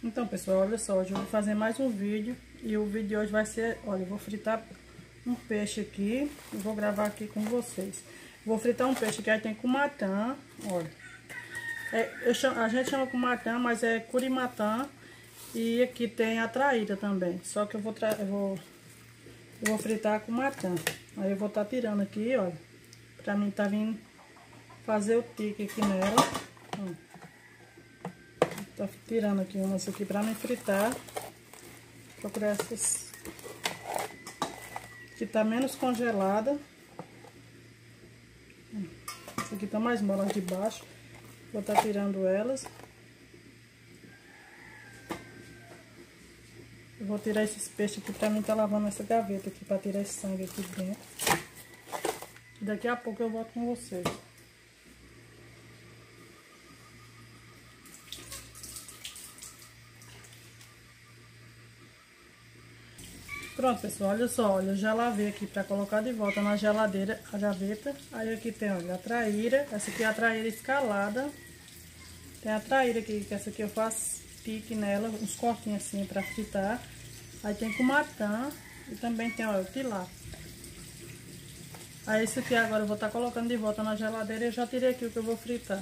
Então, pessoal, olha só, hoje eu vou fazer mais um vídeo. E o vídeo de hoje vai ser, olha, eu vou fritar um peixe aqui e vou gravar aqui com vocês. Vou fritar um peixe que aí tem cumatã, olha. A gente chama cumatã, mas é curimatã. E aqui tem a traíra também. Só que eu vou fritar com cumatã. Aí eu vou estar tirando aqui, olha. Pra mim tá vindo fazer o tique aqui nela. Tô tirando aqui umas aqui pra mim fritar. Procurar essas que tá menos congelada. Essa aqui tá mais mole de baixo. Vou estar tirando elas. Eu vou tirar esses peixes aqui pra mim tá lavando essa gaveta aqui pra tirar esse sangue aqui dentro. Daqui a pouco eu volto com vocês. Pronto, pessoal, olha só, olha, eu já lavei aqui pra colocar de volta na geladeira a gaveta. Aí aqui tem, olha, a traíra. Essa aqui é a traíra escalada. Tem a traíra aqui, que essa aqui eu faço pique nela, uns cortinhos assim pra fritar. Aí tem cumatã e também tem, olha, o tilápia. Aí esse aqui agora eu vou estar colocando de volta na geladeira e eu já tirei aqui o que eu vou fritar.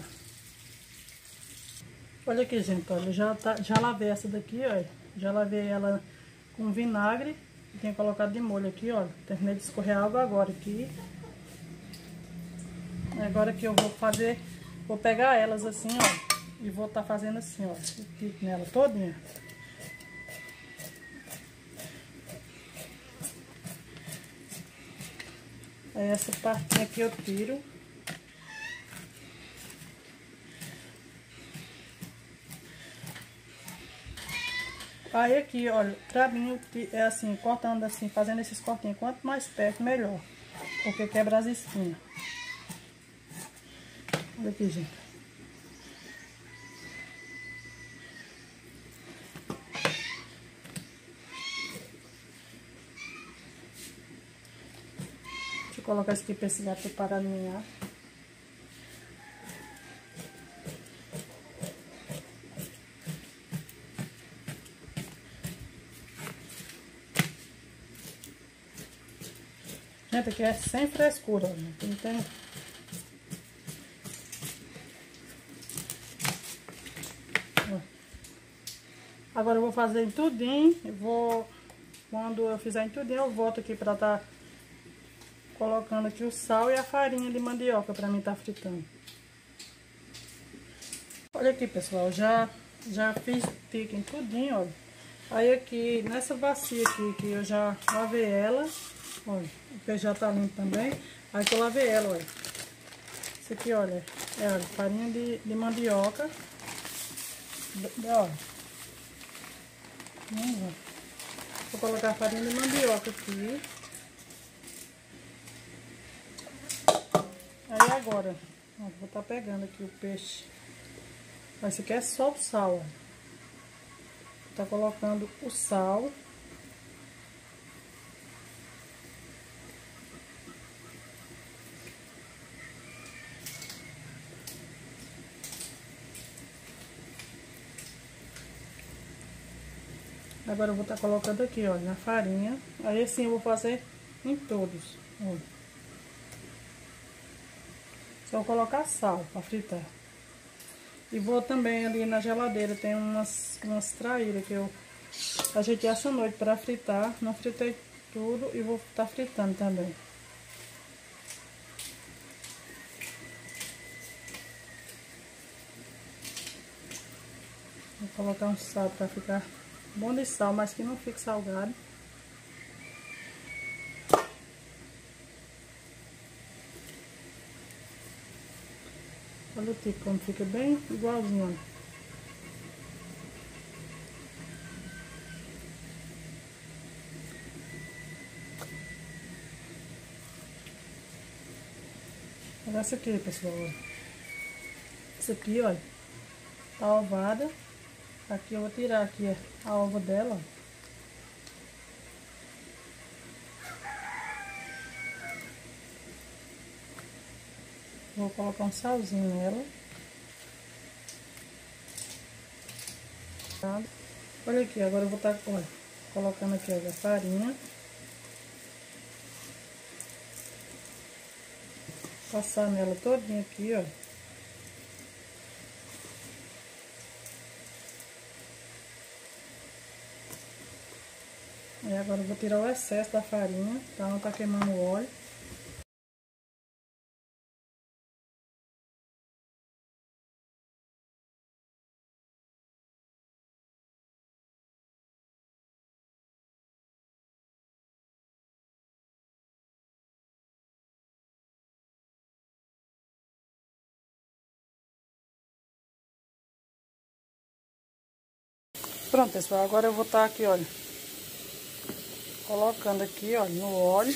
Olha aqui, gente, olha, já lavei essa daqui, olha. Já lavei ela com vinagre. Tenho colocado de molho aqui, ó. Terminei de escorrer água agora aqui. Agora que eu vou pegar elas assim, ó. E vou estar fazendo assim, ó. O pique nela todinha. Aí essa partinha aqui eu tiro. Aí aqui, olha, pra mim é assim, cortando assim, fazendo esses cortinhos. Quanto mais perto, melhor. Porque quebra as espinhas. Olha aqui, gente. Deixa eu colocar isso aqui pra esse gato parar de minhar. Gente, aqui é sem frescura, gente. Não tem... Agora eu vou fazer em tudinho. Quando eu fizer em tudinho, eu volto aqui pra estar colocando aqui o sal e a farinha de mandioca pra mim estar fritando. Olha aqui, pessoal, já fiz tique em tudinho, olha. Aí aqui, nessa bacia aqui, que eu já lavei ela, olha, o peixe já tá limpo também. Aí que eu lavei ela, olha. Isso aqui, olha, olha, farinha de mandioca. Olha. Vou colocar a farinha de mandioca aqui. Aí agora, ó, vou estar pegando aqui o peixe. Esse aqui é só o sal, ó. Vou estar colocando o sal. Agora eu vou estar colocando aqui, ó, na farinha. Aí assim eu vou fazer em todos, ó. Só colocar sal para fritar. E vou também ali na geladeira, tem umas traíras que eu ajeitei essa noite para fritar. Não fritei tudo e vou estar fritando também. Vou colocar um sal para ficar bom de sal, mas que não fique salgado. Olha o tipo como fica bem igualzinho. Olha essa aqui, pessoal. Essa aqui, olha, tá ovada. Aqui eu vou tirar aqui a ova dela. Vou colocar um salzinho nela. Olha aqui, agora eu vou estar, olha, colocando aqui, ó, a farinha. Passar nela todinha aqui, ó. E agora eu vou tirar o excesso da farinha, pra não tá queimando o óleo. Pronto, pessoal, agora eu vou estar aqui, olha, colocando aqui, ó, no óleo.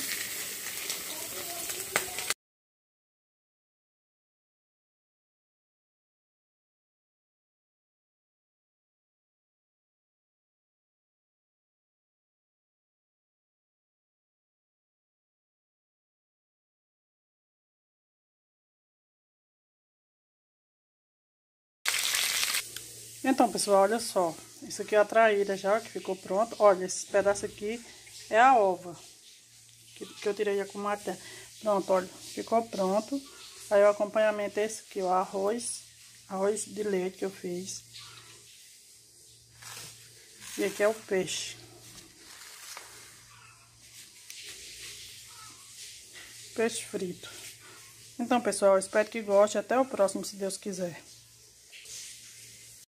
Então, pessoal, olha só. Isso aqui é a traíra já, que ficou pronto. Olha, esse pedaço aqui é a ova que eu tirei com maté. Pronto, olha, ficou pronto. Aí o acompanhamento é esse aqui, o arroz de leite que eu fiz. E aqui é o peixe. Peixe frito. Então, pessoal, espero que goste. Até o próximo, se Deus quiser.